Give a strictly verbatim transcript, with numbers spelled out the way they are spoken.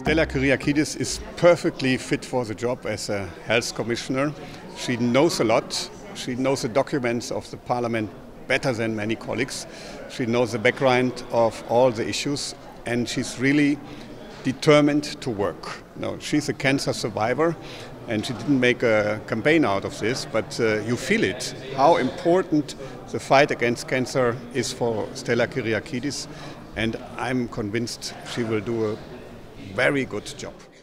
Stella Kyriakides is perfectly fit for the job as a health commissioner. She knows a lot. She knows the documents of the parliament better than many colleagues. She knows the background of all the issues, and she's really determined to work. No, she's a cancer survivor, and she didn't make a campaign out of this, but uh, you feel it, how important the fight against cancer is for Stella Kyriakides, and I'm convinced she will do a very good job.